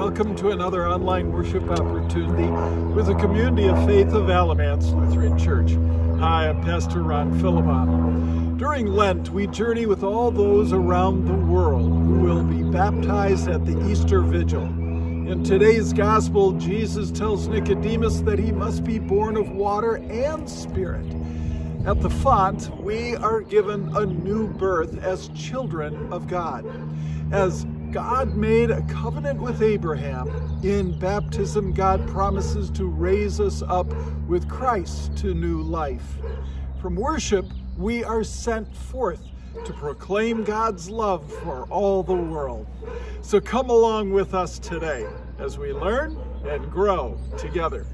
Welcome to another online worship opportunity with the Community of Faith of Alamance Lutheran Church. Hi, I'm Pastor Ron Philibon. During Lent, we journey with all those around the world who will be baptized at the Easter Vigil. In today's Gospel, Jesus tells Nicodemus that he must be born of water and Spirit. At the font, we are given a new birth as children of God. As God made a covenant with Abraham, in baptism, God promises to raise us up with Christ to new life. From worship, we are sent forth to proclaim God's love for all the world. So come along with us today as we learn and grow together.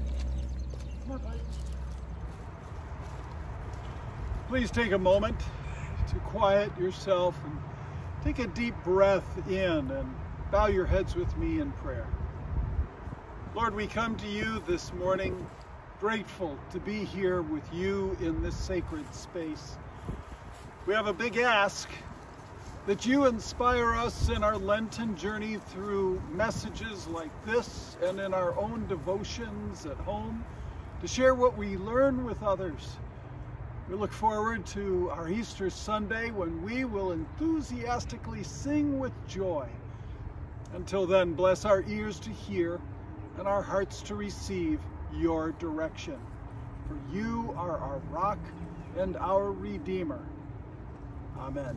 Please take a moment to quiet yourself and take a deep breath in and bow your heads with me in prayer. Lord, we come to you this morning grateful to be here with you in this sacred space. We have a big ask that you inspire us in our Lenten journey through messages like this and in our own devotions at home to share what we learn with others. We look forward to our Easter Sunday when we will enthusiastically sing with joy. Until then, bless our ears to hear and our hearts to receive your direction. For you are our rock and our Redeemer. Amen.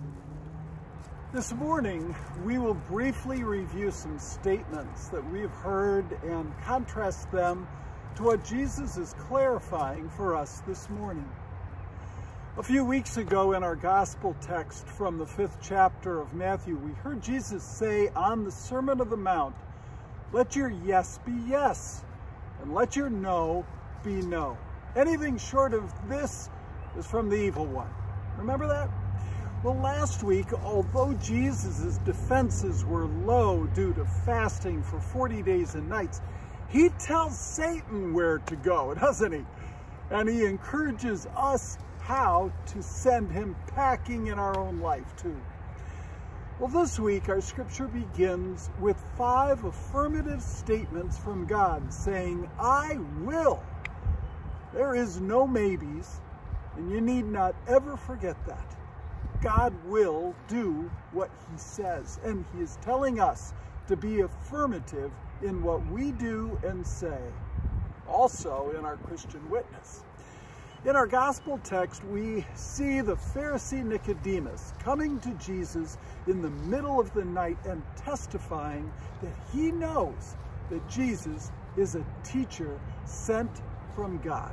This morning, we will briefly review some statements that we've heard and contrast them to what Jesus is clarifying for us this morning. A few weeks ago in our gospel text from the 5th chapter of Matthew, we heard Jesus say on the Sermon on the Mount, "Let your yes be yes, and let your no be no. Anything short of this is from the evil one." Remember that? Well, last week, although Jesus' defenses were low due to fasting for 40 days and nights, he tells Satan where to go, doesn't he? And he encourages us how to send him packing in our own life too. Well, this week our scripture begins with 5 affirmative statements from God saying, "I will." There is no maybes, and you need not ever forget that. God will do what he says, and he is telling us to be affirmative in what we do and say, also in our Christian witness. In our gospel text, we see the Pharisee Nicodemus coming to Jesus in the middle of the night and testifying that he knows that Jesus is a teacher sent from God.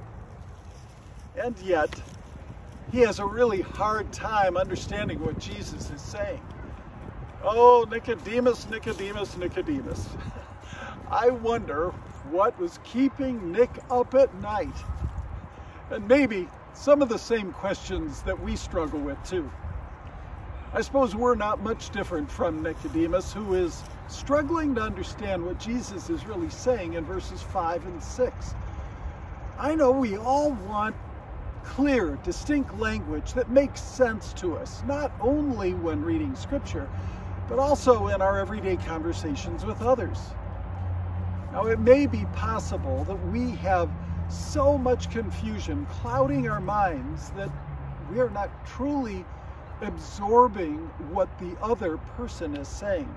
And yet, he has a really hard time understanding what Jesus is saying. Oh, Nicodemus, Nicodemus, Nicodemus. I wonder what was keeping Nick up at night. And maybe some of the same questions that we struggle with too. I suppose we're not much different from Nicodemus, who is struggling to understand what Jesus is really saying in verses 5 and 6. I know we all want clear, distinct language that makes sense to us, not only when reading scripture, but also in our everyday conversations with others. Now, it may be possible that we have so much confusion clouding our minds that we are not truly absorbing what the other person is saying.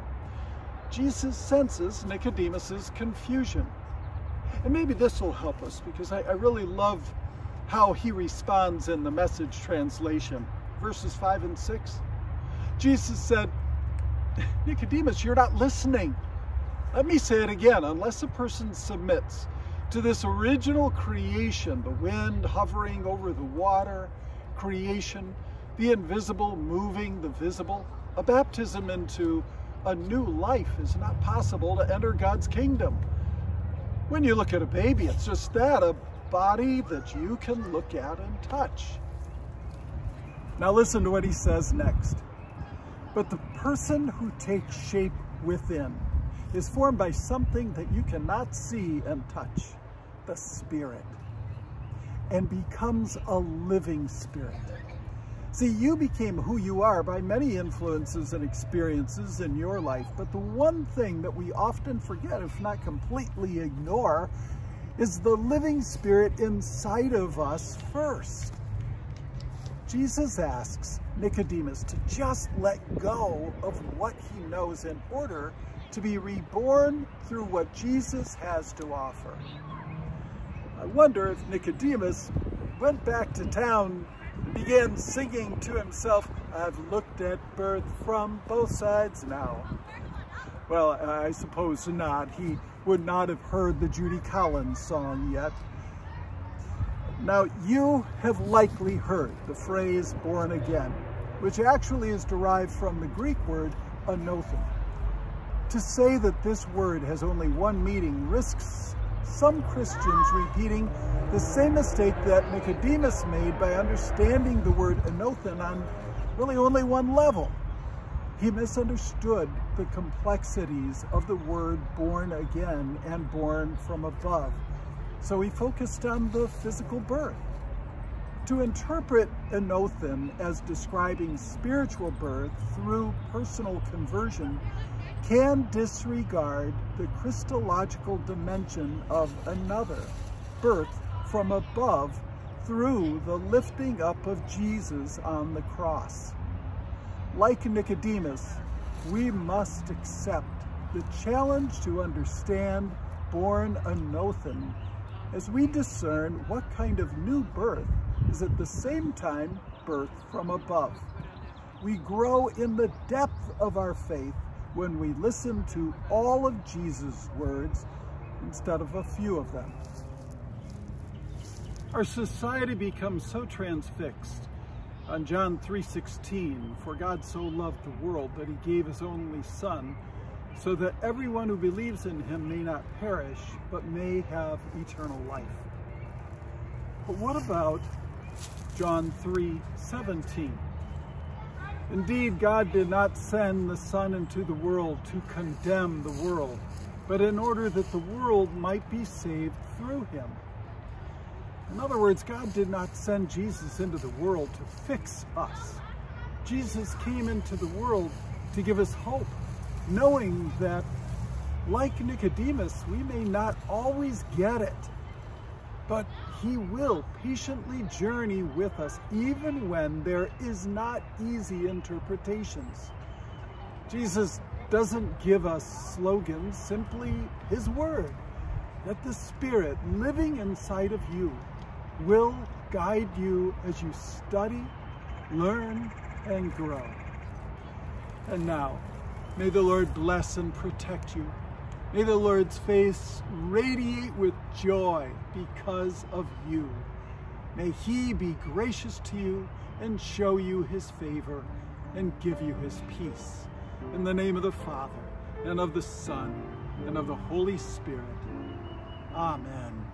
Jesus senses Nicodemus's confusion. And maybe this will help us, because I really love how he responds in the Message translation. Verses 5 and 6. Jesus said, "Nicodemus, you're not listening. Let me say it again. Unless a person submits to this original creation, the wind hovering over the water, creation, the invisible moving the visible, a baptism into a new life is not possible to enter God's kingdom." When you look at a baby, it's just that, a body that you can look at and touch. Now listen to what he says next. "But the person who takes shape within is formed by something that you cannot see and touch, the Spirit, and becomes a living spirit. See, you became who you are by many influences and experiences in your life, but the one thing that we often forget, if not completely ignore, is the living Spirit inside of us first. Jesus asks Nicodemus to just let go of what he knows in order to be reborn through what Jesus has to offer. I wonder if Nicodemus went back to town and began singing to himself, "I've looked at birth from both sides now." Well, I suppose not. He would not have heard the Judy Collins song yet. Now, you have likely heard the phrase born again, which actually is derived from the Greek word anothen. To say that this word has only one meaning risks some Christians repeating the same mistake that Nicodemus made by understanding the word anothen on really only one level. He misunderstood the complexities of the word born again and born from above. So he focused on the physical birth. To interpret anothen as describing spiritual birth through personal conversion can disregard the Christological dimension of another, birth from above through the lifting up of Jesus on the cross. Like Nicodemus, we must accept the challenge to understand born anothen as we discern what kind of new birth is at the same time birth from above. We grow in the depth of our faith when we listen to all of Jesus' words instead of a few of them. Our society becomes so transfixed on John 3:16, "For God so loved the world that he gave his only Son, so that everyone who believes in him may not perish, but may have eternal life." But what about John 3:17? "Indeed, God did not send the Son into the world to condemn the world, but in order that the world might be saved through him." In other words, God did not send Jesus into the world to fix us. Jesus came into the world to give us hope, knowing that, like Nicodemus, we may not always get it, but he will patiently journey with us even when there is not easy interpretations. Jesus doesn't give us slogans, simply his word, that the Spirit living inside of you will guide you as you study, learn, and grow. And now, may the Lord bless and protect you. May the Lord's face radiate with joy because of you. May he be gracious to you and show you his favor and give you his peace. In the name of the Father, and of the Son, and of the Holy Spirit. Amen.